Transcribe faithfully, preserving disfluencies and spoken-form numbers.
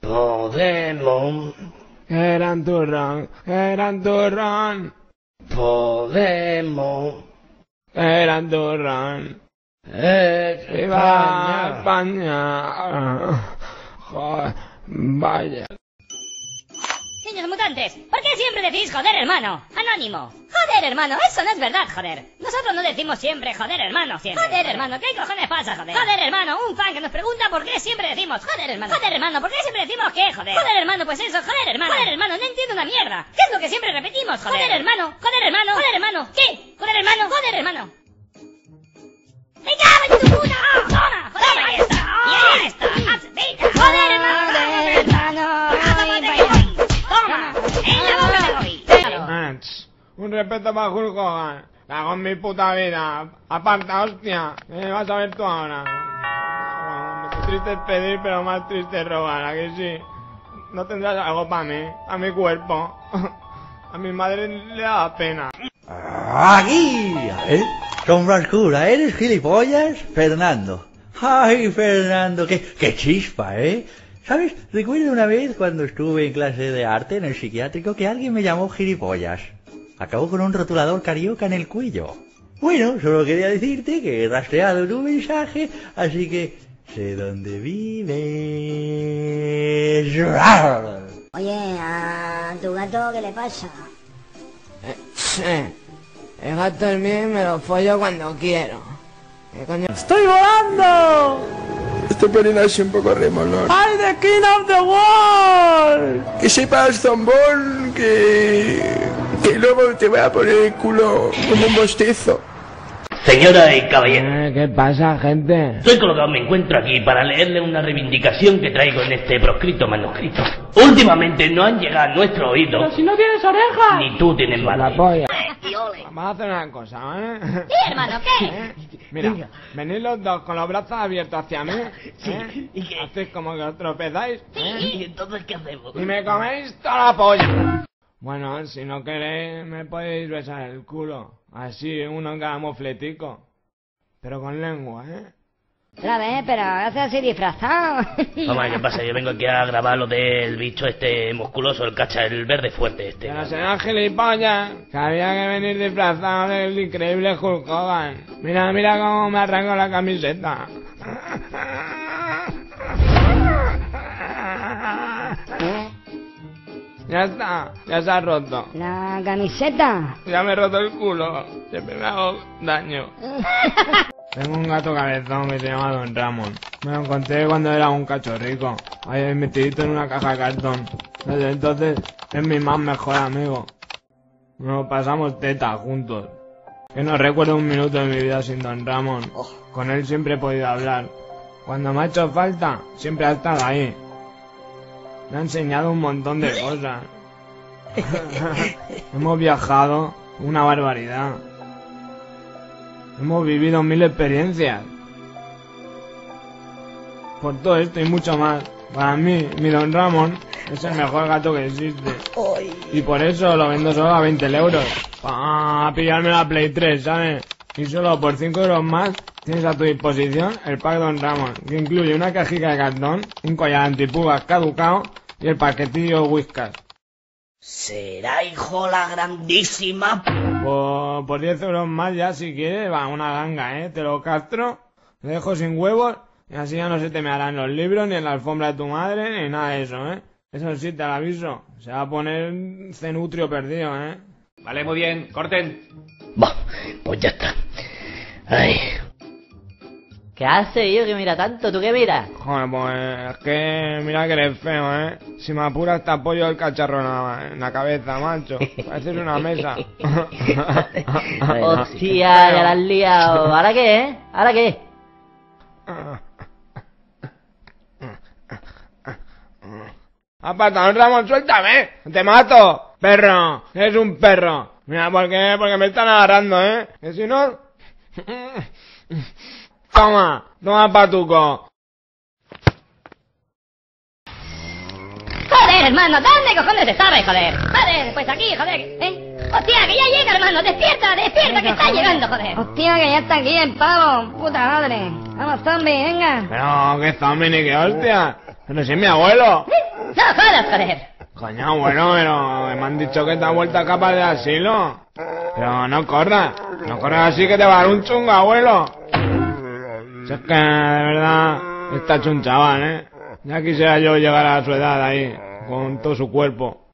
Podemos. Eran turrón, eran turrón. Podemos. Eran turrón. España. España. Joder, vaya. Niños mutantes, ¿por qué siempre decís joder hermano? Anónimo. Joder hermano, eso no es verdad, joder. Nosotros no decimos siempre joder hermano, siempre. Joder hermano, ¿qué cojones pasa, joder? Joder hermano, un fan que nos pregunta por qué siempre decimos joder hermano. Joder hermano, ¿por qué siempre decimos qué, joder? Joder hermano, pues eso, joder hermano. Joder hermano, no entiendo una mierda. ¿Qué es lo que siempre repetimos, joder? Joder hermano, joder hermano, joder hermano. ¿Qué? Joder hermano, joder hermano. ¡Me cago en tu puta! ¡Toma! ¡Joder, ahí está! ¡Y ahí está! ¡Venga! ¡Joder hermano! ¡Joder hermano! ¡Toma! ¡En la boca me voy! Un respeto para Hulk Hogan. Cago en mi puta vida. Aparta, hostia. ¿Qué vas a ver tú ahora? Bueno, triste es pedir, pero más triste es robar, ¿a que sí? No tendrás algo para mí, a mi cuerpo. A mi madre le da pena. Aquí, ¿eh? Sombra oscura, ¿eres gilipollas? Fernando. Ay, Fernando, qué, qué chispa, ¿eh? ¿Sabes? Recuerdo una vez cuando estuve en clase de arte en el psiquiátrico que alguien me llamó gilipollas. Acabó con un rotulador carioca en el cuello. Bueno, solo quería decirte que he rastreado tu mensaje, así que sé dónde vives. Oye, a tu gato, ¿qué le pasa? Eh, eh, el gato es mío y me lo follo cuando quiero. ¿Qué coño? ¡Estoy volando! Este pelín es un poco remolón. ¡I'm the king of the world! Que sepas, zombón, que... que luego te voy a poner el culo como un bostezo. Señora y caballero, Eh, ¿Qué pasa, gente? estoy colocado, me encuentro aquí para leerle una reivindicación que traigo en este proscrito manuscrito. Últimamente no han llegado a nuestro oído. ¡Pero si no tienes orejas! Ni tú tienes La madre. polla. Vamos a hacer una cosa, ¿vale? Sí, hermano, ¿qué? ¿Eh? Mira, venid los dos con los brazos abiertos hacia mí. Sí, ¿eh? ¿y qué? Hacéis como que os tropezáis. ¿eh? ¿Y entonces qué hacemos? Y me coméis toda la polla. Bueno, si no queréis, me podéis besar el culo. Así, uno en cada mofletico. Pero con lengua, ¿eh? Otra vez, pero hace así disfrazado. Hombre, ¿qué pasa? Yo vengo aquí a grabar lo del bicho este musculoso, el cacha, el verde fuerte este. Pero será gilipollas, que había que venir disfrazado del increíble Hulk Hogan. Mira, mira cómo me arranco la camiseta. Ya está, ya se ha roto. La camiseta. Ya me he roto el culo, siempre me hago daño. Tengo un gato cabezón que se llama Don Ramón. Me lo encontré cuando era un cachorrico, ahí metidito en una caja de cartón. Desde entonces es mi más mejor amigo. Nos pasamos teta juntos. Que no recuerdo un minuto de mi vida sin Don Ramón. Con él siempre he podido hablar. Cuando me ha hecho falta, siempre ha estado ahí. Me ha enseñado un montón de cosas. Hemos viajado una barbaridad. Hemos vivido mil experiencias. Por todo esto y mucho más, para mí, mi Don Ramón es el mejor gato que existe. Y por eso lo vendo solo a veinte euros. Para pillarme la Play tres, ¿sabes? Y solo por cinco euros más tienes a tu disposición el pack Don Ramón, que incluye una cajita de cartón, un collar antipugas caducado y el paquetillo Whiskas. ¿Será, hijo, la grandísima? Por, por diez euros más ya, si quieres, va, una ganga, ¿eh? Te lo castro, te dejo sin huevos y así ya no se te me harán los libros, ni en la alfombra de tu madre, ni nada de eso, ¿eh? Eso sí, te lo aviso, se va a poner cenutrio perdido, ¿eh? Vale, muy bien, corten. Bah, pues ya está. Ay. ¿Qué hace, tío? Que mira tanto, ¿tú qué miras? Joder, pues es que mira que eres feo, ¿eh? Si me apuras te apoyo el cacharro en la, en la cabeza, macho. Pareces una mesa. Hostia, ya la has liado. ¿Ahora qué, eh? ¿Ahora qué? Aparta, Don Ramón, suéltame. Te mato, perro. Eres un perro. Mira, ¿por qué? Porque me están agarrando, ¿eh? Que si no... Toma, toma patuco. Joder, hermano, ¿dónde cojones estabas, joder? Joder, pues aquí, joder, ¿eh? Hostia, que ya llega, hermano, despierta, despierta, que está llegando, joder. Hostia, que ya está aquí el pavo, puta madre. Vamos, zombie, venga. Pero, qué zombie ni qué hostia. Pero si es mi abuelo. ¡No jodas, joder! Coño, abuelo, pero me han dicho que te has vuelto capaz de asilo. Pero no corras, no corras así que te va a dar un chungo, abuelo. Si es que, de verdad, está hecho un chaval, ¿eh? Ya quisiera yo llegar a su edad ahí, con todo su cuerpo.